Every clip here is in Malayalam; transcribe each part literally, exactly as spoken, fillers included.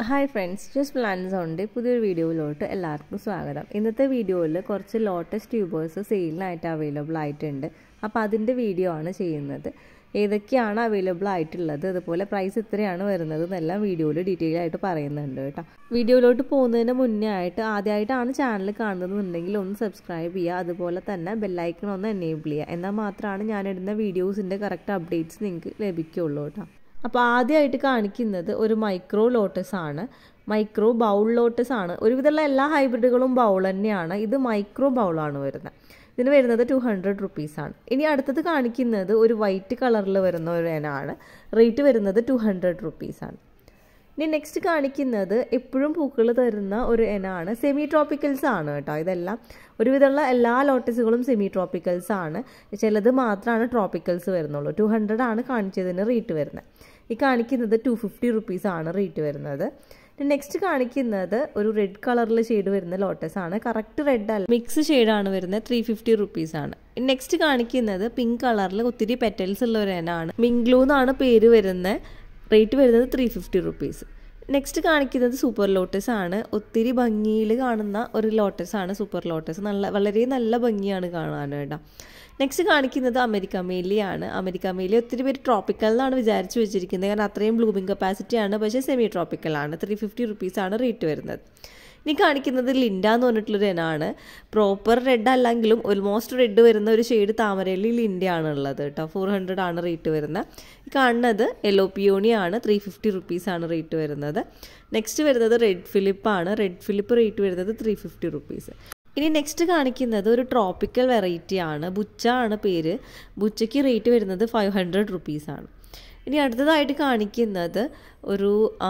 Hi friends, Shez Zone പുതിയൊരു വീഡിയോയിലോട്ട് എല്ലാവർക്കും സ്വാഗതം. ഇന്നത്തെ വീഡിയോയിൽ കുറച്ച് ലോട്ടസ് ട്യൂബേഴ്സ് സെയിലിനായിട്ട് അവൈലബിൾ ആയിട്ടുണ്ട്. അപ്പോൾ അതിൻ്റെ വീഡിയോ ആണ് ചെയ്യുന്നത്. ഏതൊക്കെയാണ് അവൈലബിൾ ആയിട്ടുള്ളത്, അതുപോലെ പ്രൈസ് എത്രയാണ് വരുന്നത് എന്നെല്ലാം വീഡിയോയിൽ ഡീറ്റെയിൽ ആയിട്ട് പറയുന്നുണ്ട് കേട്ടോ. വീഡിയോയിലോട്ട് പോകുന്നതിന് മുന്നേ ആയിട്ട് ആദ്യമായിട്ടാണ് ചാനൽ കാണുന്നതെന്നുണ്ടെങ്കിൽ ഒന്ന് സബ്സ്ക്രൈബ് ചെയ്യുക, അതുപോലെ തന്നെ ബെല്ലൈക്കൺ ഒന്ന് എനേബിൾ ചെയ്യുക. എന്നാൽ മാത്രമാണ് ഞാനിടുന്ന വീഡിയോസിൻ്റെ കറക്റ്റ് അപ്ഡേറ്റ്സ് നിങ്ങൾക്ക് ലഭിക്കുകയുള്ളൂ കേട്ടോ. അപ്പോൾ ആദ്യമായിട്ട് കാണിക്കുന്നത് ഒരു മൈക്രോ ലോട്ടസ് ആണ്. മൈക്രോ ബൗൾ ലോട്ടസ് ആണ്. ഒരുവിധമുള്ള എല്ലാ ഹൈബ്രിഡുകളും ബൗൾ തന്നെയാണ്. ഇത് മൈക്രോ ബൗളാണ് വരുന്നത്. ഇതിന് വരുന്നത് ടു ഹൺഡ്രഡ് റുപ്പീസാണ്. ഇനി അടുത്തത് കാണിക്കുന്നത് ഒരു വൈറ്റ് കളറിൽ വരുന്ന ഒരു ഇനമാണ്. റേറ്റ് വരുന്നത് ടു ഹൺഡ്രഡ് റുപ്പീസാണ്. ഇനി നെക്സ്റ്റ് കാണിക്കുന്നത് എപ്പോഴും പൂക്കൾ തരുന്ന ഒരു ഇനമാണ്. സെമി ട്രോപ്പിക്കൽസ് ആണ് കേട്ടോ. ഇതെല്ലാം ഒരുവിധമുള്ള എല്ലാ ലോട്ടസുകളും സെമി ട്രോപ്പിക്കൽസ് ആണ്. ചിലത് മാത്രമാണ് ട്രോപ്പിക്കൽസ് വരുന്നുള്ളൂ. ടു ഹൺഡ്രഡ് ആണ് കാണിച്ചതിന് റേറ്റ് വരുന്നത്. ഈ കാണിക്കുന്നത് ടു ഫിഫ്റ്റി റുപ്പീസാണ് റേറ്റ് വരുന്നത്. നെക്സ്റ്റ് കാണിക്കുന്നത് ഒരു റെഡ് കളറിൽ ഷെയ്ഡ് വരുന്ന ലോട്ടസ് ആണ്. കറക്റ്റ് റെഡ് അല്ല, മിക്സ് ഷെയ്ഡാണ് വരുന്നത്. ത്രീ ഫിഫ്റ്റി റുപ്പീസാണ്. നെക്സ്റ്റ് കാണിക്കുന്നത് പിങ്ക് കളറിൽ ഒത്തിരി പെറ്റൽസ് ഉള്ള ഒരു ഇനമാണ്. മിംഗ്ലൂ എന്നാണ് പേര് വരുന്നത്. റേറ്റ് വരുന്നത് ത്രീ ഫിഫ്റ്റി റുപ്പീസ്. നെക്സ്റ്റ് കാണിക്കുന്നത് സൂപ്പർ ലോട്ടസ് ആണ്. ഒത്തിരി ഭംഗിയിൽ കാണുന്ന ഒരു ലോട്ടസ് ആണ് സൂപ്പർ ലോട്ടസ്. നല്ല വളരെ നല്ല ഭംഗിയാണ് കാണാൻ കേട്ടോ. നെക്സ്റ്റ് കാണിക്കുന്നത് അമേരിക്ക മേലിയാണ്. അമേരിക്ക മേലി ഒത്തിരി പേര് ട്രോപ്പിക്കൽ എന്നാണ് വിചാരിച്ച് വെച്ചിരിക്കുന്നത്. കാരണം അത്രയും ബ്ലൂമിംഗ് കപ്പാസിറ്റി ആണ്. പക്ഷേ സെമി ട്രോപ്പിക്കലാണ്. ത്രീ ഫിഫ്റ്റി റുപ്പീസാണ് റേറ്റ് വരുന്നത്. ഇനി കാണിക്കുന്നത് ലിൻഡ എന്ന് പറഞ്ഞിട്ടുള്ളൊരു ഇനമാണ്. പ്രോപ്പർ റെഡ് അല്ലെങ്കിലും ഓൾമോസ്റ്റ് റെഡ് വരുന്ന ഒരു ഷെയ്ഡ് താമരയിൽ ലിൻഡയാണ് ഉള്ളത് കേട്ടോ. ഫോർ ഹൺഡ്രഡ് ആണ് റേറ്റ് വരുന്നത്. ഈ കാണുന്നത് യെല്ലോ പിയോണിയാണ്. ത്രീ ഫിഫ്റ്റി റുപ്പീസാണ് റേറ്റ് വരുന്നത്. നെക്സ്റ്റ് വരുന്നത് റെഡ് ഫിലിപ്പാണ്. റെഡ് ഫിലിപ്പ് റേറ്റ് വരുന്നത് ത്രീ ഫിഫ്റ്റി റുപ്പീസ്. ഇനി നെക്സ്റ്റ് കാണിക്കുന്നത് ഒരു ട്രോപ്പിക്കൽ വെറൈറ്റി ആണ്. ബുച്ച ആണ് പേര്. ബുച്ചയ്ക്ക് റേറ്റ് വരുന്നത് ഫൈവ് ഹൺഡ്രഡ് റുപ്പീസാണ്. ഇനി അടുത്തതായിട്ട് കാണിക്കുന്നത് ഒരു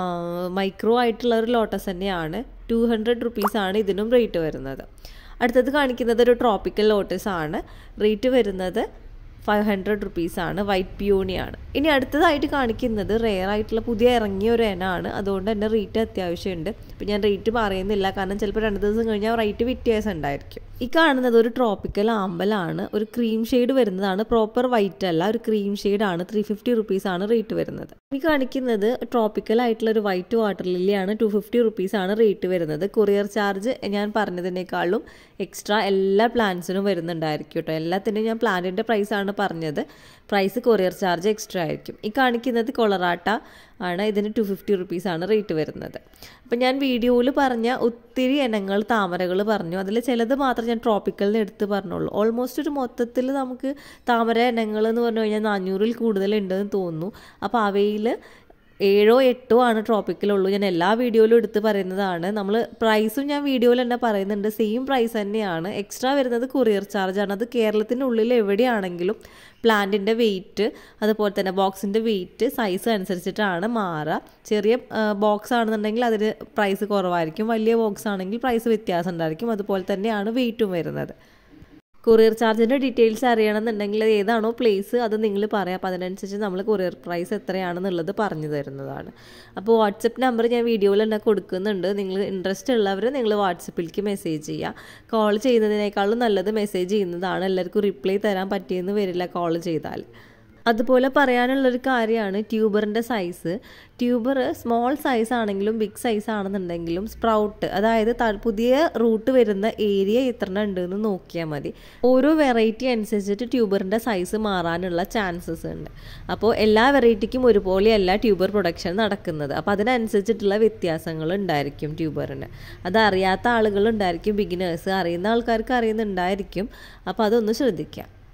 മൈക്രോ ആയിട്ടുള്ള ഒരു ലോട്ടസ് തന്നെയാണ്. ടു ഹൺഡ്രഡ് റുപ്പീസാണ് ഇതിനും റേറ്റ് വരുന്നത്. അടുത്തത് കാണിക്കുന്നത് ഒരു ട്രോപ്പിക്കൽ ലോട്ടസ് ആണ്. റേറ്റ് വരുന്നത് ഫൈവ് ഹൺഡ്രഡ് റുപ്പീസാണ്. വൈറ്റ് പിയോണിയാണ്. ഇനി അടുത്തതായിട്ട് കാണിക്കുന്നത് റെയർ ആയിട്ടുള്ള പുതിയ ഇറങ്ങിയ ഒരു ഇനമാണ്. അതുകൊണ്ട് തന്നെ റേറ്റ് അത്യാവശ്യമുണ്ട്. ഇപ്പം ഞാൻ റേറ്റ് പറയുന്നില്ല, കാരണം ചിലപ്പോൾ രണ്ട് ദിവസം കഴിഞ്ഞാൽ റേറ്റ് വ്യത്യാസം ഉണ്ടായിരിക്കും. ഈ കാണുന്നത് ഒരു ട്രോപ്പിക്കൽ ആമ്പലാണ്. ഒരു ക്രീം ഷെയ്ഡ് വരുന്നതാണ്. പ്രോപ്പർ വൈറ്റ് അല്ല, ഒരു ക്രീം ഷെയ്ഡാണ്. ത്രീ ഫിഫ്റ്റി റുപ്പീസാണ് റേറ്റ് വരുന്നത്. ഈ കാണിക്കുന്നത് ട്രോപ്പിക്കൽ ആയിട്ടുള്ള ഒരു വൈറ്റ് വാട്ടർ ലില്ലിയാണ്. ടു ഫിഫ്റ്റി റുപ്പീസാണ് റേറ്റ് വരുന്നത്. കൊറിയർ ചാർജ് ഞാൻ പറഞ്ഞതിനേക്കാളും എക്സ്ട്രാ എല്ലാ പ്ലാന്റ്സിനും വരുന്നുണ്ടായിരിക്കും കേട്ടോ. എല്ലാത്തിനും ഞാൻ പ്ലാന്റിൻ്റെ പ്രൈസാണ് പറഞ്ഞത്. പ്രൈസ് കൊറിയർ ചാർജ് എക്സ്ട്രാ ആയിരിക്കും. ഈ കാണിക്കുന്നത് കൊളറാട്ട ആണ്. ഇതിന് ടു ഫിഫ്റ്റി റുപ്പീസാണ് റേറ്റ് വരുന്നത്. അപ്പം ഞാൻ വീഡിയോയിൽ പറഞ്ഞ ഒത്തിരി ഇനങ്ങൾ താമരകൾ പറഞ്ഞു. അതിൽ ചിലത് മാത്രം ഞാൻ ട്രോപ്പിക്കലിന് എടുത്ത് പറഞ്ഞുള്ളൂ. ഓൾമോസ്റ്റ് ഒരു മൊത്തത്തിൽ നമുക്ക് താമര ഇനങ്ങൾ എന്ന് പറഞ്ഞു കഴിഞ്ഞാൽ നാനൂറിൽ കൂടുതലുണ്ടെന്ന് തോന്നുന്നു. അപ്പോൾ അവയിൽ ഏഴോ എട്ടോ ആണ് ട്രോപ്പിക്കലുള്ളൂ. ഞാൻ എല്ലാ വീഡിയോയിലും എടുത്ത് പറയുന്നതാണ്. നമ്മൾ പ്രൈസും ഞാൻ വീഡിയോയിൽ തന്നെ പറയുന്നുണ്ട്. സെയിം പ്രൈസ് തന്നെയാണ്. എക്സ്ട്രാ വരുന്നത് കൊറിയർ ചാർജാണ്. അത് കേരളത്തിനുള്ളിൽ എവിടെയാണെങ്കിലും പ്ലാന്റിൻ്റെ വെയിറ്റ്, അതുപോലെ തന്നെ ബോക്സിൻ്റെ വെയിറ്റ്, സൈസ് അനുസരിച്ചിട്ടാണ് മാറുക. ചെറിയ ബോക്സ് ആണെന്നുണ്ടെങ്കിൽ അതിന് പ്രൈസ് കുറവായിരിക്കും. വലിയ ബോക്സ് ആണെങ്കിൽ പ്രൈസ് വ്യത്യാസം ഉണ്ടായിരിക്കും. അതുപോലെ തന്നെയാണ് വെയിറ്റും വരുന്നത്. കൊറിയർ ചാർജിൻ്റെ ഡീറ്റെയിൽസ് അറിയണമെന്നുണ്ടെങ്കിൽ അത് ഏതാണോ പ്ലേസ് അത് നിങ്ങൾ പറയാം. അപ്പോൾ അതിനനുസരിച്ച് നമ്മൾ കൊറിയർ പ്രൈസ് എത്രയാണെന്നുള്ളത് പറഞ്ഞു തരുന്നതാണ്. അപ്പോൾ വാട്സപ്പ് നമ്പർ ഞാൻ വീഡിയോയിൽ തന്നെ കൊടുക്കുന്നുണ്ട്. നിങ്ങൾ ഇൻട്രസ്റ്റ് ഉള്ളവർ നിങ്ങൾ വാട്സപ്പിലേക്ക് മെസ്സേജ് ചെയ്യുക. കോൾ ചെയ്യുന്നതിനേക്കാളും നല്ലത് മെസ്സേജ് ചെയ്യുന്നതാണ്. എല്ലാവർക്കും റിപ്ലൈ തരാൻ പറ്റിയെന്ന് വരില്ല കോൾ ചെയ്താൽ. അതുപോലെ പറയാനുള്ളൊരു കാര്യമാണ് ട്യൂബറിൻ്റെ സൈസ്. ട്യൂബർ സ്മോൾ സൈസ് ആണെങ്കിലും ബിഗ് സൈസ് ആണെന്നുണ്ടെങ്കിലും സ്പ്രൗട്ട്, അതായത് പുതിയ റൂട്ട് വരുന്ന ഏരിയ എത്ര ഉണ്ടെന്ന് നോക്കിയാൽ മതി. ഓരോ വെറൈറ്റി അനുസരിച്ചിട്ട് ട്യൂബറിൻ്റെ സൈസ് മാറാനുള്ള ചാൻസസ് ഉണ്ട്. അപ്പോൾ എല്ലാ വെറൈറ്റിക്കും ഒരുപോലെയല്ല ട്യൂബർ പ്രൊഡക്ഷൻ നടക്കുന്നത്. അപ്പോൾ അതിനനുസരിച്ചിട്ടുള്ള വ്യത്യാസങ്ങൾ ഉണ്ടായിരിക്കും ട്യൂബറിന്. അതറിയാത്ത ആളുകളുണ്ടായിരിക്കും, ബിഗിനേഴ്സ്. അറിയുന്ന ആൾക്കാർക്ക് അറിയുന്നുണ്ടായിരിക്കും. അപ്പോൾ അതൊന്ന് ശ്രദ്ധിക്കാം.